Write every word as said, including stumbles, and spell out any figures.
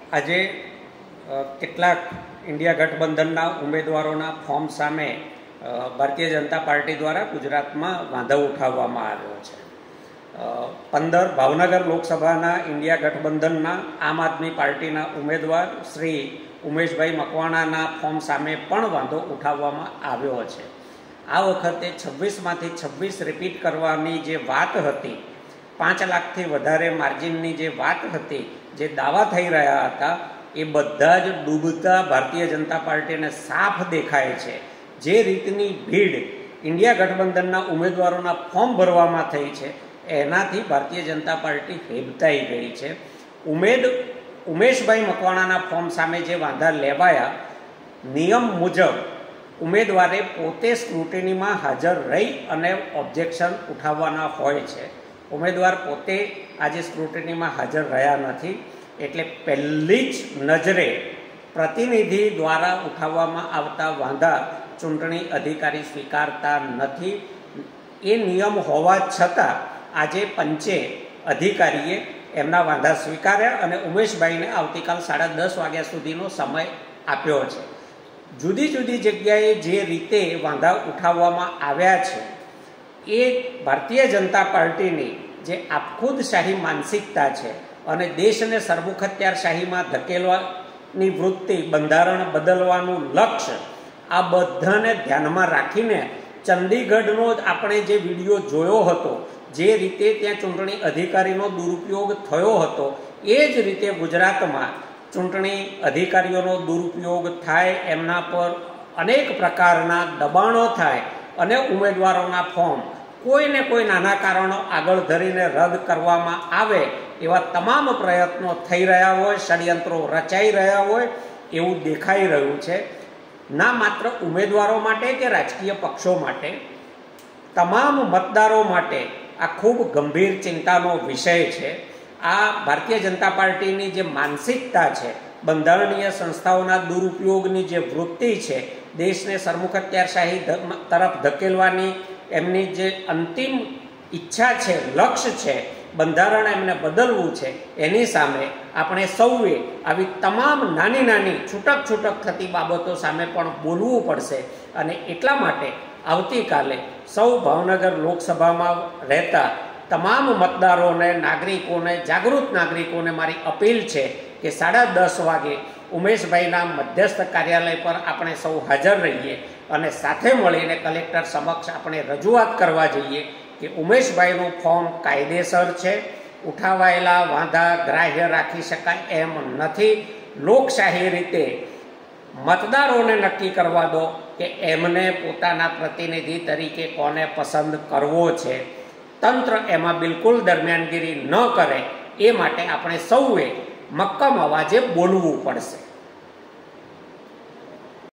આજે કેટલાક ઇન્ડિયા ગઠબંધનના ઉમેદવારોના ફોર્મ સામે ભારતીય જનતા પાર્ટી દ્વારા ગુજરાતમાં વાંધો ઉઠાવવામાં આવ્યો છે. પંદર ભાવનગર લોકસભાના ઇન્ડિયા ગઠબંધનના આમ આદમી પાર્ટીના ઉમેદવાર શ્રી ઉમેશભાઈ મકવાણાના ફોર્મ સામે પણ વાંધો ઉઠાવવામાં આવ્યો છે. આ વખતે છવ્વીસમાંથી છવ્વીસ રિપીટ કરવાની જે વાત હતી, પાંચ લાખથી વધારે માર્જિનની જે વાત હતી, જે દાવા થઈ રહ્યા હતા, એ બધા જ ડૂબતા ભારતીય જનતા પાર્ટીને સાફ દેખાય છે. જે રીતની ભીડ ઇન્ડિયા ગઠબંધનના ઉમેદવારોના ફોર્મ ભરવામાં થઈ છે, એનાથી ભારતીય જનતા પાર્ટી હેબતાઈ ગઈ છે. ઉમેદ ઉમેશભાઈ મકવાણાના ફોર્મ સામે જે વાંધા લેવાયા, નિયમ મુજબ ઉમેદવારે પોતે સ્ક્રુટિનીમાં હાજર રહી અને ઓબ્જેક્શન ઉઠાવવાના હોય છે. ઉમેદવાર પોતે આજે સ્ક્રુટિનીમાં હાજર રહ્યા નથી, એટલે પહેલી જ નજરે પ્રતિનિધિ દ્વારા ઉઠાવવામાં આવતા વાંધા ચૂંટણી અધિકારી સ્વીકારતા નથી. એ નિયમ હોવા છતાં આજે પંચે અધિકારીએ એમના વાંધા સ્વીકાર્યા અને ઉમેશભાઈને આવતીકાલ સાડા દસ વાગ્યા સુધીનો સમય આપ્યો છે. જુદી જુદી જગ્યાએ જે રીતે વાંધા ઉઠાવવામાં આવ્યા છે, એ ભારતીય જનતા પાર્ટીની જે આપખુદશાહી માનસિકતા છે અને દેશને સરમુખત્યારશાહીમાં ધકેલવાની વૃત્તિ, બંધારણ બદલવાનું લક્ષ્ય, આ બધાને ધ્યાનમાં રાખીને ચંદીગઢનો જ આપણે જે વિડીયો જોયો હતો, જે રીતે ત્યાં ચૂંટણી અધિકારીનો દુરુપયોગ થયો હતો, એ જ રીતે ગુજરાતમાં ચૂંટણી અધિકારીઓનો દુરુપયોગ થાય, એમના પર અનેક પ્રકારના દબાણો થાય અને ઉમેદવારોના ફોર્મ કોઈને કોઈ નાના કારણો આગળ ધરીને રદ કરવામાં આવે, એવા તમામ પ્રયત્નો થઈ રહ્યા હોય, ષડયંત્રો રચાઈ રહ્યા હોય એવું દેખાઈ રહ્યું છે. ના માત્ર ઉમેદવારો માટે કે રાજકીય પક્ષો માટે, તમામ મતદારો માટે આ ખૂબ ગંભીર ચિંતાનો વિષય છે. આ ભારતીય જનતા પાર્ટીની જે માનસિકતા છે, બંધારણીય સંસ્થાઓના દુરુપયોગની જે વૃત્તિ છે, દેશને સરમુખત્યારશાહી તરફ ધકેલવાની એમની જે અંતિમ ઈચ્છા છે, લક્ષ્ય છે, બંધારણ એમને બદલવું છે, એની સામે આપણે સૌએ આવી તમામ નાની નાની છૂટક છૂટક થતી બાબતો સામે પણ બોલવું પડશે. અને એટલા માટે આવતીકાલે સૌ ભાવનગર લોકસભામાં રહેતા તમામ મતદારોને, નાગરિકોને, જાગૃત નાગરિકોને મારી અપીલ છે કે સાડા દસ વાગે ઉમેશભાઈના મધ્યસ્થ કાર્યાલય પર આપણે સૌ હાજર રહીએ અને સાથે મળીને કલેક્ટર સમક્ષ આપણે રજૂઆત કરવા જઈએ કે ઉમેશભાઈનું ફોર્મ કાયદેસર છે, ઉઠાવાયેલા વાંધા ગ્રાહ્ય રાખી શકાય એમ નથી. લોકશાહી રીતે મતદારોને નક્કી કરવા દો કે એમને પોતાના પ્રતિનિધિ તરીકે કોને પસંદ કરવો છે. તંત્ર એમાં બિલકુલ દરમિયાનગીરી ન કરે, એ માટે આપણે સૌએ મક્કમ અવાજે બોલવું પડશે.